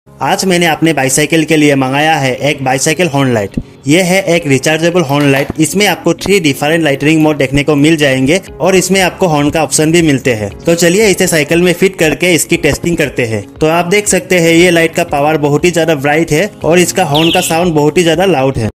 आज मैंने अपने बाइसाइकिल के लिए मंगाया है एक बाइसाइकिल हॉर्न लाइट। यह है एक रिचार्जेबल हॉर्न लाइट। इसमें आपको 3 डिफरेंट लाइटनिंग मोड देखने को मिल जाएंगे और इसमें आपको हॉर्न का ऑप्शन भी मिलते हैं। तो चलिए इसे साइकिल में फिट करके इसकी टेस्टिंग करते हैं। तो आप देख सकते हैं ये लाइट का पावर बहुत ही ज्यादा ब्राइट है और इसका हॉर्न का साउंड बहुत ही ज्यादा लाउड है।